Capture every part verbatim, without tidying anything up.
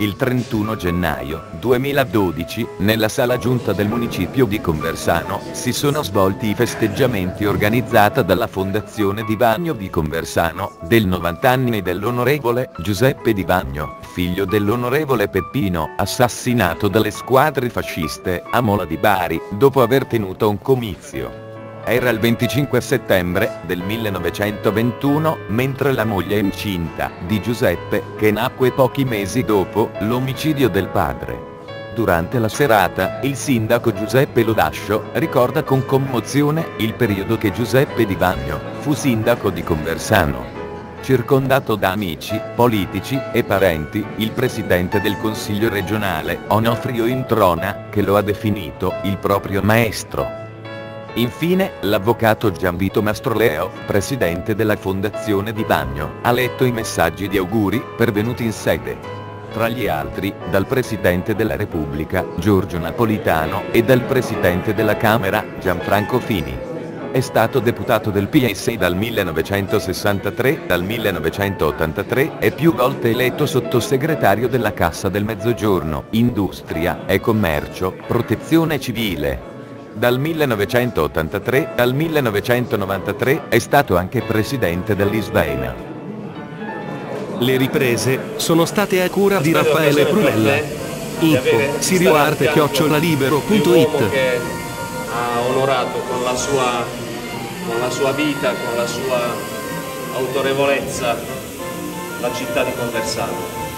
Il trentuno gennaio duemiladodici, nella sala giunta del municipio di Conversano, si sono svolti i festeggiamenti organizzata dalla Fondazione Di Vagno di Conversano, del novanta anni dell'onorevole Giuseppe Di Vagno, figlio dell'onorevole Peppino, assassinato dalle squadre fasciste a Mola di Bari, dopo aver tenuto un comizio. Era il venticinque settembre del millenovecentoventuno, mentre la moglie incinta di Giuseppe, che nacque pochi mesi dopo l'omicidio del padre. Durante la serata, il sindaco Giuseppe Lodascio ricorda con commozione il periodo che Giuseppe Di Vagno fu sindaco di Conversano. Circondato da amici, politici e parenti, il presidente del Consiglio regionale, Onofrio Introna, che lo ha definito il proprio maestro. Infine, l'avvocato Gianvito Mastroleo, presidente della Fondazione Di Vagno, ha letto i messaggi di auguri pervenuti in sede. Tra gli altri, dal Presidente della Repubblica, Giorgio Napolitano, e dal Presidente della Camera, Gianfranco Fini. È stato deputato del P S dal millenovecentosessantatré, dal millenovecentottantatré e più volte eletto sottosegretario della Cassa del Mezzogiorno, Industria e Commercio, Protezione Civile. Dal millenovecentottantatré al millenovecentonovantatré è stato anche presidente dell'Isvena. Le riprese sono state a cura di Raffaele Prunella. Info sirioarte chiocciola libero punto it. Che ha onorato con la sua con la sua vita, con la sua autorevolezza la città di Conversano.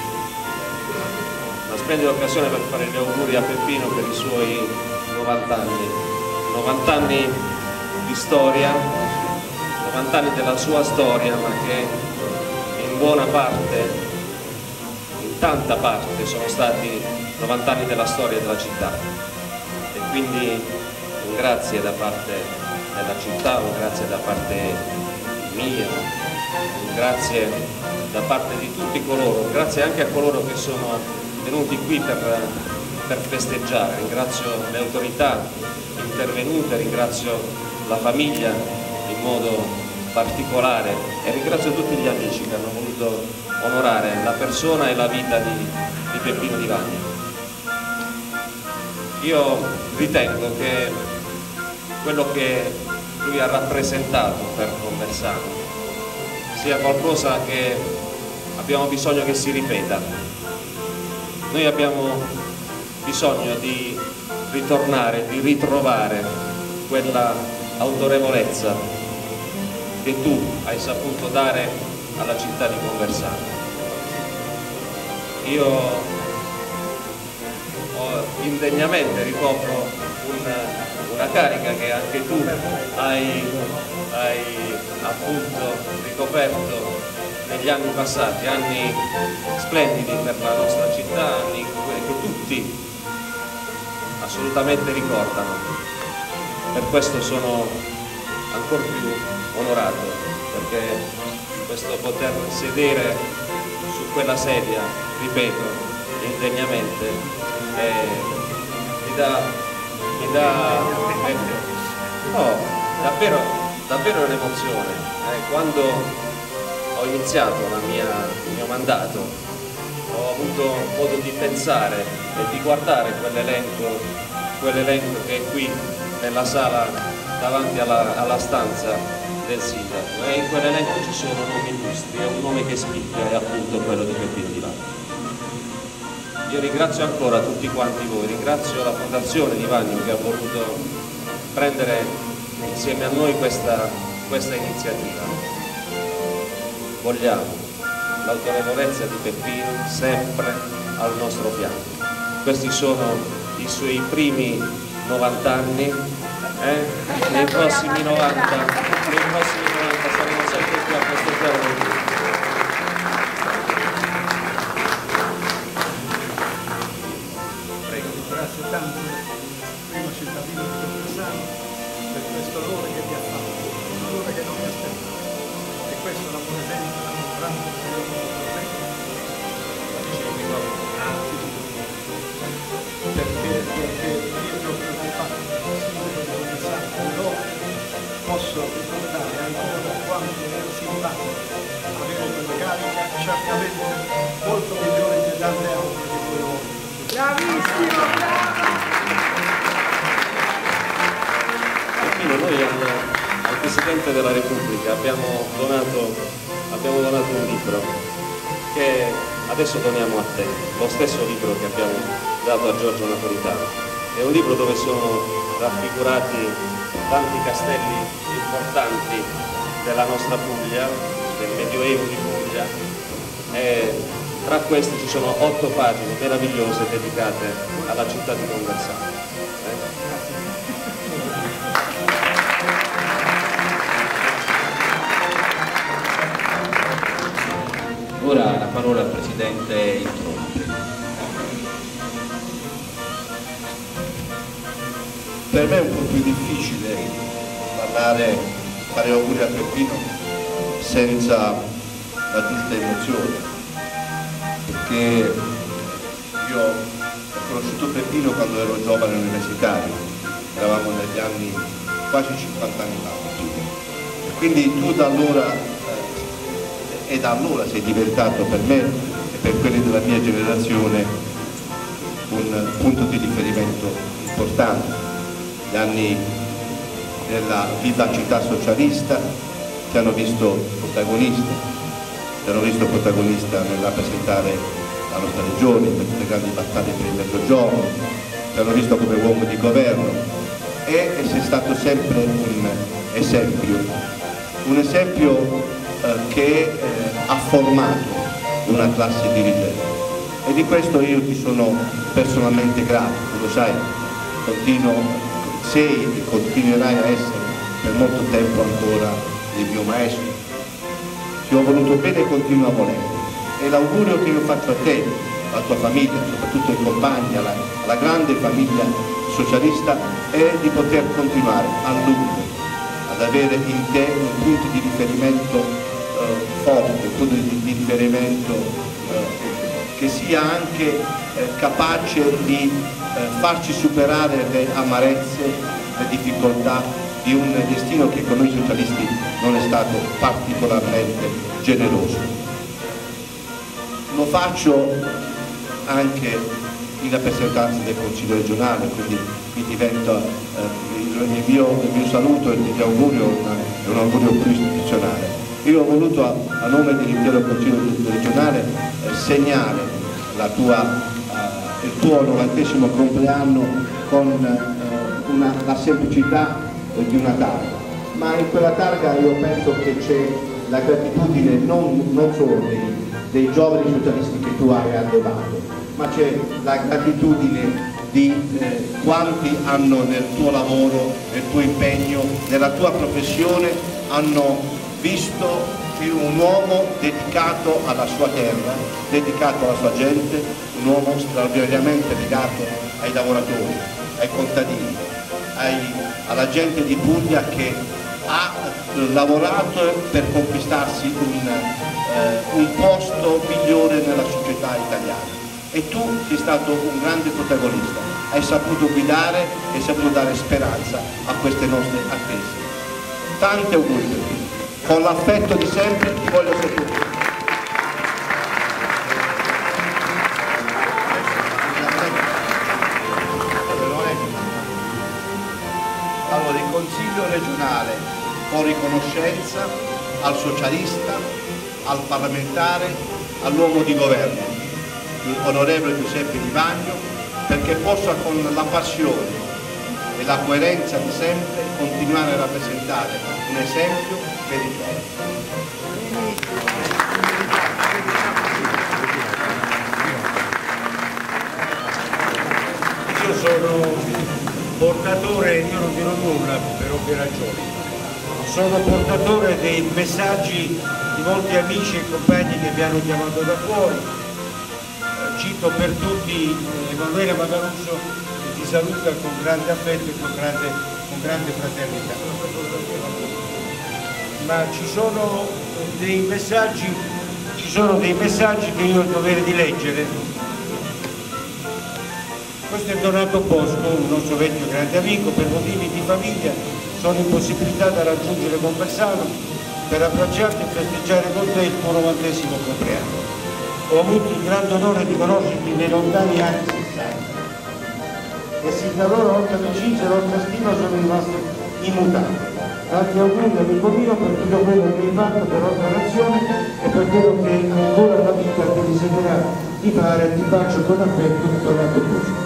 Una splendida occasione per fare gli auguri a Peppino per i suoi novanta anni, novanta anni di storia, novanta anni della sua storia, ma che in buona parte, in tanta parte, sono stati novanta anni della storia della città. E quindi un grazie da parte della città, un grazie da parte mia, un grazie da parte di tutti coloro, un grazie anche a coloro che sono venuti qui per per festeggiare. Ringrazio le autorità intervenute, ringrazio la famiglia in modo particolare e ringrazio tutti gli amici che hanno voluto onorare la persona e la vita di, di Peppino Di Vagno. Io ritengo che quello che lui ha rappresentato per Conversano sia qualcosa che abbiamo bisogno che si ripeta. Noi abbiamo bisogno di ritornare, di ritrovare quella autorevolezza che tu hai saputo dare alla città di Conversano. Io ho, indegnamente ricopro una, una carica che anche tu hai, hai appunto ricoperto negli anni passati, anni splendidi per la nostra città, anni che tutti assolutamente ricordano. Per questo sono ancora più onorato, perché questo poter sedere su quella sedia, ripeto, indegnamente, eh, mi dà, mi dà eh, no, davvero, davvero un'emozione. Eh, quando ho iniziato la mia, il mio mandato, ho avuto modo di pensare e di guardare quell'elenco, quell'elenco che è qui nella sala davanti alla, alla stanza del sindaco, e in quell'elenco ci sono nomi illustri, e un nome che spicca è appunto quello di Peppino Di Vagno. Io ringrazio ancora tutti quanti voi, ringrazio la Fondazione Di Vagno che ha voluto prendere insieme a noi questa, questa iniziativa. Vogliamo l'autorevolezza di Peppino sempre al nostro fianco. Questi sono i suoi primi novanta anni, eh? nei prossimi novanta, nei prossimi novanta saremo sempre qui a festeggiare con lui. Prego. Grazie tanto, primo cittadino di Conversano, per questo onore che vi ha fatto, un onore che non mi aspettavo. E questo rappresenta un grande periodo per me. Perché, perché io che ho fatto sindaco di Conversano, allora posso ricordare ancora quanto ero simpatico Bravissimo, bravo! Perfino noi al, al Presidente della Repubblica abbiamo donato, abbiamo donato un libro che adesso doniamo a te, lo stesso libro che abbiamo dato a Giorgio Napolitano. È un libro dove sono raffigurati tanti castelli importanti della nostra Puglia, del Medioevo di Puglia, e tra questi ci sono otto pagine meravigliose dedicate alla città di Conversano. Eh? Ora la parola al Presidente Intronti. Per me è un po' più difficile parlare, fare auguri a Peppino senza la giusta emozione, perché io ho conosciuto Peppino quando ero giovane universitario, eravamo negli anni quasi cinquanta anni fa, e quindi tu da allora eh, e da allora sei diventato per me e per quelli della mia generazione un punto di riferimento importante. Gli anni della vivacità socialista ti hanno visto protagonista, ti hanno visto protagonista nel rappresentare la nostra regione, per le grandi battaglie per il Mezzogiorno, ti hanno visto come uomo di governo e, e sei stato sempre un esempio, un esempio eh, che eh, ha formato una classe dirigente, e di questo io ti sono personalmente grato, tu lo sai, continuo sei e continuerai a essere per molto tempo ancora il mio maestro. Ti ho voluto bene e continuo a volere, e l'augurio che io faccio a te, alla tua famiglia, soprattutto ai compagni, alla, alla grande famiglia socialista, è di poter continuare a lungo ad avere in te un punto di riferimento eh, forte, un punto di, di riferimento eh, che sia anche eh, capace di eh, farci superare le amarezze, le difficoltà di un destino che con noi socialisti non è stato particolarmente generoso. Lo faccio anche in rappresentanza del Consiglio regionale, quindi mi diventa eh, il, il, mio, il mio saluto e il mio augurio è un augurio più istituzionale. Io ho voluto a, a nome dell'intero Consiglio regionale eh, segnare la tua il tuo novantesimo compleanno con eh, una, la semplicità di una targa, ma in quella targa io penso che c'è la gratitudine non, non solo dei, dei giovani socialisti che tu hai allevato, ma c'è la gratitudine di eh, quanti hanno nel tuo lavoro, nel tuo impegno, nella tua professione, hanno visto un uomo dedicato alla sua terra, dedicato alla sua gente, un uomo straordinariamente legato ai lavoratori, ai contadini, ai, alla gente di Puglia che ha lavorato per conquistarsi un, eh, un posto migliore nella società italiana. E tu sei stato un grande protagonista, hai saputo guidare e hai saputo dare speranza a queste nostre attese. Tanti auguri per te. Con l'affetto di sempre ti voglio salutare. Allora, il Consiglio regionale con riconoscenza al socialista, al parlamentare, all'uomo di governo, l'onorevole Giuseppe Di Vagno, perché possa con la passione e la coerenza di sempre continuare a rappresentare un esempio per i giovani. Io sono portatore, io non dirò nulla per ovvie ragioni, sono portatore dei messaggi di molti amici e compagni che mi hanno chiamato da fuori. Eh, cito per tutti Emanuele Magaruso, che ti saluta con grande affetto e con grande, con grande fraternità. Ma ci sono dei messaggi, ci sono dei messaggi che io ho il dovere di leggere. Questo è Donato Bosco, un nostro vecchio grande amico. Per motivi di famiglia sono impossibilitato a raggiungere Conversano per abbracciarti e festeggiare con te il tuo novantesimo compleanno. Ho avuto il grande onore di conoscerti nei lontani anni sessanta. e sin da allora la nostra amicizia e la nostra stima sono rimaste immutate. Tanti auguri amico mio per tutto quello che hai fatto per la nostra nazione e per quello che ancora la vita ti desidera di fare. Ti faccio con affetto, tornato così.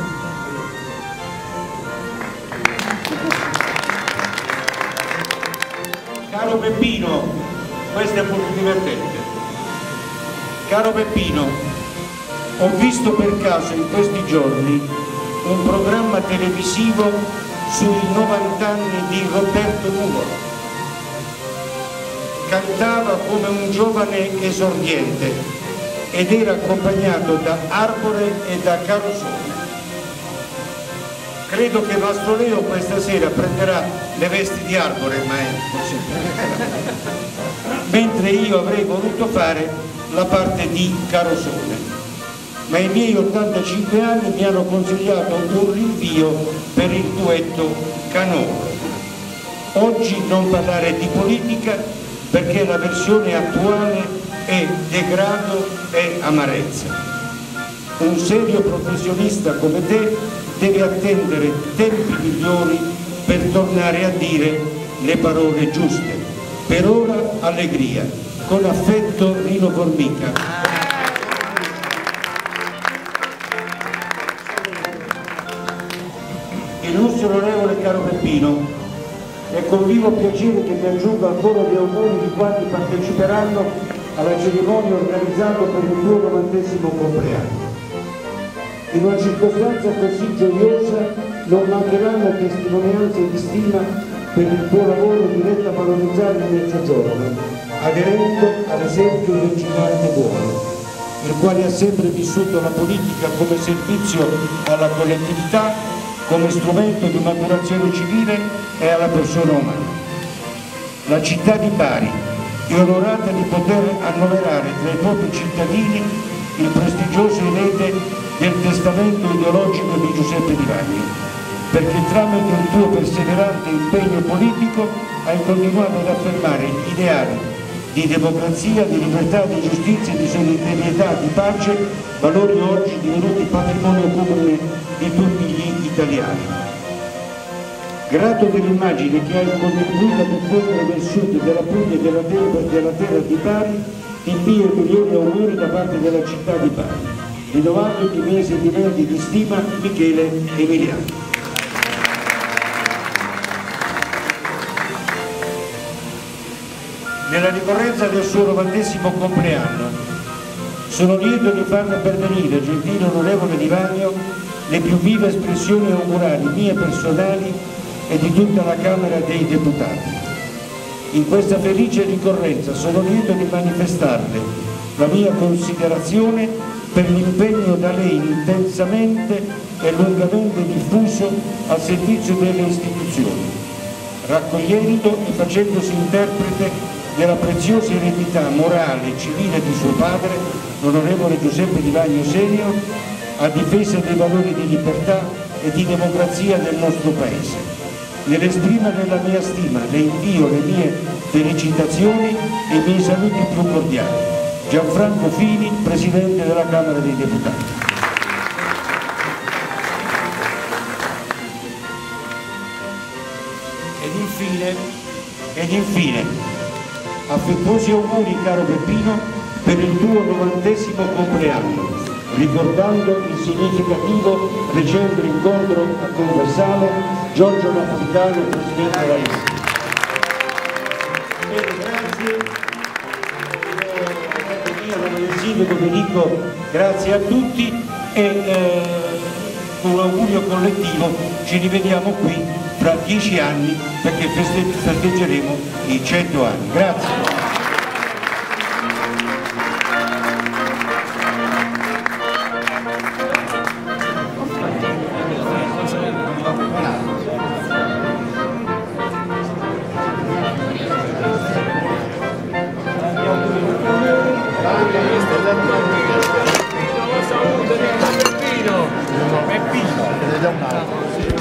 Caro Peppino, questo è molto divertente. Caro Peppino, ho visto per caso in questi giorni un programma televisivo sui novanta anni di Roberto Nuvolo. Cantava come un giovane esordiente ed era accompagnato da Arbore e da Carosone. Credo che Mastro Leo questa sera prenderà le vesti di Arbore, ma è così. Mentre io avrei voluto fare la parte di Carosone. Ma i miei ottantacinque anni mi hanno consigliato un rinvio per il duetto canoro. Oggi non parlare di politica perché la versione attuale è degrado e amarezza. Un serio professionista come te deve attendere tempi migliori per tornare a dire le parole giuste. Per ora allegria. Con affetto Rino Formica. Illustre onorevole caro Peppino, è con vivo piacere che mi aggiungo al coro di auguri di quanti parteciperanno alla cerimonia organizzata per il tuo novantesimo compleanno. In una circostanza così gioiosa non mancheranno testimonianze di stima per il tuo lavoro diretto a valorizzare il Mezzogiorno, aderendo all'esempio del gigante buono, il quale ha sempre vissuto la politica come servizio alla collettività, come strumento di maturazione civile e alla persona umana. La città di Bari è onorata di poter annoverare tra i propri cittadini il prestigioso erede del testamento ideologico di Giuseppe Di Vagno, perché tramite il tuo perseverante impegno politico hai continuato ad affermare gli ideali di democrazia, di libertà, di giustizia, di solidarietà, di pace, valori oggi divenuti patrimonio comune di tutti gli italiani. Grato dell'immagine che hai contribuito a diffondere nel sud della Puglia e della terra, della terra di Bari, ti invio i migliori auguri da parte della città di Bari, rinnovando i miei sentimenti di stima. Michele Emiliano. Nella ricorrenza del suo novantesimo compleanno sono lieto di farle pervenire, gentile onorevole Di Vagno, le più vive espressioni augurali mie personali e di tutta la Camera dei Deputati. In questa felice ricorrenza sono lieto di manifestarle la mia considerazione per l'impegno da lei intensamente e lungamente diffuso al servizio delle istituzioni, raccogliendo e facendosi interprete della preziosa eredità morale e civile di suo padre, l'onorevole Giuseppe Di Vagno senior, a difesa dei valori di libertà e di democrazia del nostro Paese. Nell'esprimere la mia stima le invio le mie felicitazioni e i miei saluti più cordiali. Gianfranco Fini, Presidente della Camera dei Deputati. Ed infine, ed infine, affettuosi auguri caro Peppino per il tuo novantesimo compleanno, ricordando il significativo recente incontro a Conversano, Giorgio Napolitano, Presidente della Lista. Bene, grazie. Io come del sindaco vi dico grazie a tutti e eh, con un augurio collettivo ci rivediamo qui fra dieci anni perché feste festeggeremo i cento anni. Grazie. Peppino, Peppino,